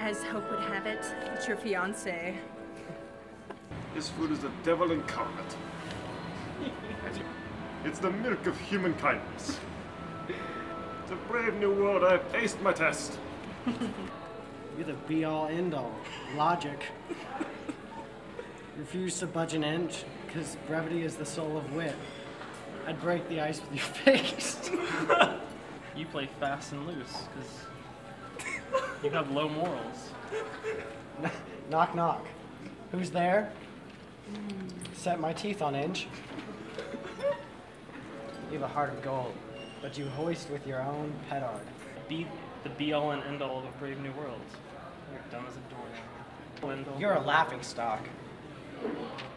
as hope would have it, it's your fiancé. This food is the devil incarnate. It's the milk of human kindness. It's a brave new world. I've aced my test. You're the be-all, end-all. Logic. Refuse to budge an inch, because brevity is the soul of wit. I'd break the ice with your face. You play fast and loose, because you have low morals. Knock, knock. Who's there? Set my teeth on edge. You have a heart of gold, but you hoist with your own petard. Be the be-all and end-all of a brave new world. You're dumb as a doornail. You're a laughing stock.